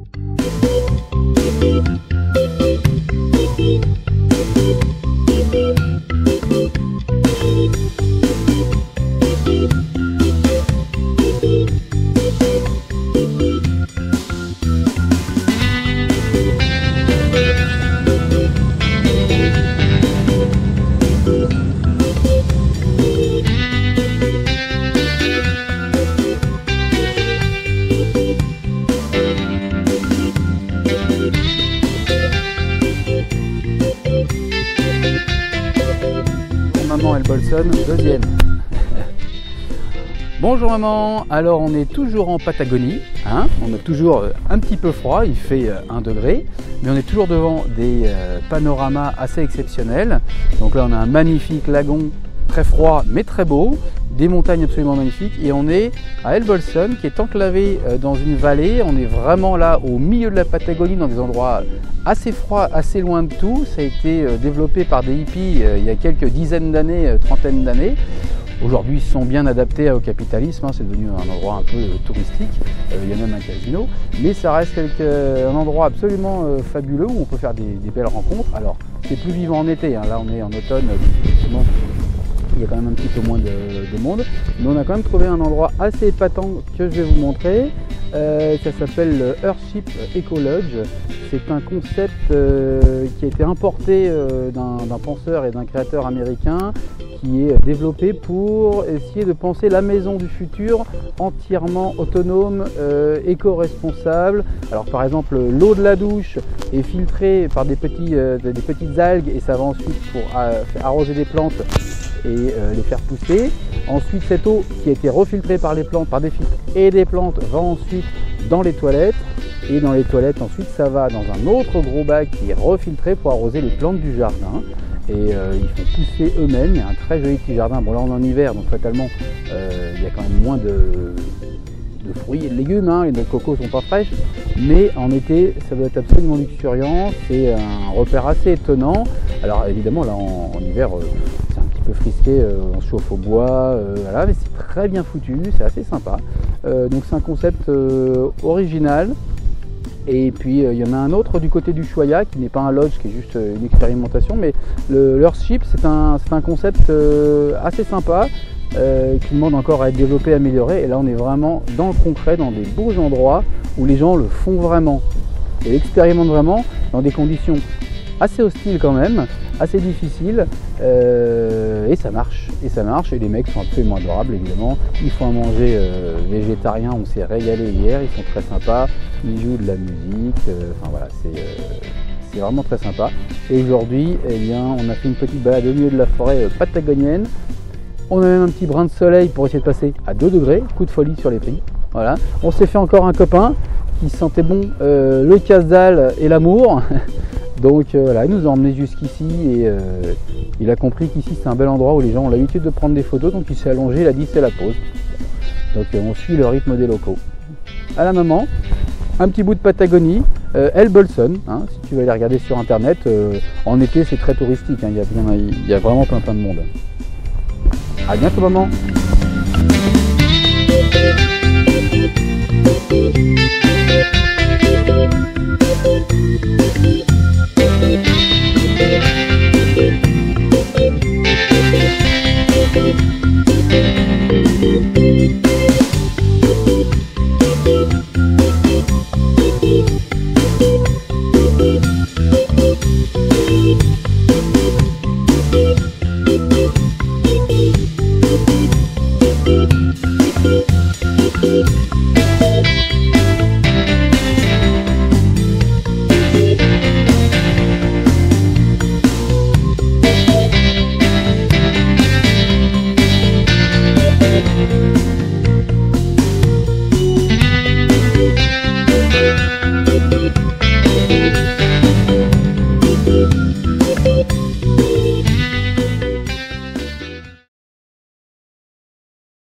Maman Elbolson, deuxième. Bonjour maman, alors on est toujours en Patagonie, hein, on a toujours un petit peu froid, il fait 1 degré, mais on est toujours devant des panoramas assez exceptionnels. Donc là on a un magnifique lagon très froid mais très beau, des montagnes absolument magnifiques, et on est à Elbolson qui est enclavé dans une vallée. On est vraiment là au milieu de la Patagonie, dans des endroits assez froids, assez loin de tout. Ça a été développé par des hippies il y a quelques dizaines d'années, trentaines d'années. Aujourd'hui, ils se sont bien adaptés au capitalisme, hein, c'est devenu un endroit un peu touristique, il y a même un casino, mais ça reste un endroit absolument fabuleux où on peut faire des belles rencontres. Alors, c'est plus vivant en été, hein, là on est en automne, effectivement, il y a quand même un petit peu moins de monde, mais on a quand même trouvé un endroit assez épatant que je vais vous montrer. Ça s'appelle le Earthship Eco Lodge. C'est un concept qui a été importé d'un penseur et d'un créateur américain, qui est développé pour essayer de penser la maison du futur entièrement autonome, éco-responsable. Alors par exemple, l'eau de la douche est filtrée par des petites algues et ça va ensuite pour arroser des plantes et les faire pousser. Ensuite, cette eau qui a été refiltrée par les plantes, par des filtres et des plantes, va ensuite dans les toilettes. Et dans les toilettes, ensuite, ça va dans un autre gros bac qui est refiltré pour arroser les plantes du jardin. Et ils font pousser eux-mêmes. Il y a un très joli petit jardin. Bon, là on est en hiver, donc fatalement il y a quand même moins de fruits et de légumes, hein. Les noix de coco sont pas fraîches, mais en été ça doit être absolument luxuriant. C'est un repère assez étonnant. Alors évidemment là en hiver c'est un petit peu frisqué, on se chauffe au bois, voilà, mais c'est très bien foutu, c'est assez sympa. Donc c'est un concept original. Et puis il y en a un autre du côté du Choya qui n'est pas un lodge, qui est juste une expérimentation, mais le Earthship c'est un concept assez sympa qui demande encore à être développé, amélioré. Et là on est vraiment dans le concret, dans des beaux endroits où les gens le font vraiment et expérimentent vraiment dans des conditions assez hostiles quand même, assez difficiles, et ça marche, et les mecs sont absolument adorables évidemment. Ils font à manger végétarien, on s'est régalé hier, ils sont très sympas, ils jouent de la musique, enfin voilà, c'est vraiment très sympa. Et aujourd'hui, eh bien, on a fait une petite balade au milieu de la forêt patagonienne. On a même un petit brin de soleil pour essayer de passer à 2 degrés, coup de folie sur les prix. Voilà. On s'est fait encore un copain qui sentait bon le casse-dalle et l'amour. Donc voilà, il nous a emmenés jusqu'ici et il a compris qu'ici c'est un bel endroit où les gens ont l'habitude de prendre des photos, donc il s'est allongé, il a dit c'est la pause. Donc on suit le rythme des locaux. À la maman, un petit bout de Patagonie, Elbolson, hein, si tu veux aller regarder sur internet, en été c'est très touristique, hein, il y a vraiment plein de monde. À bientôt maman.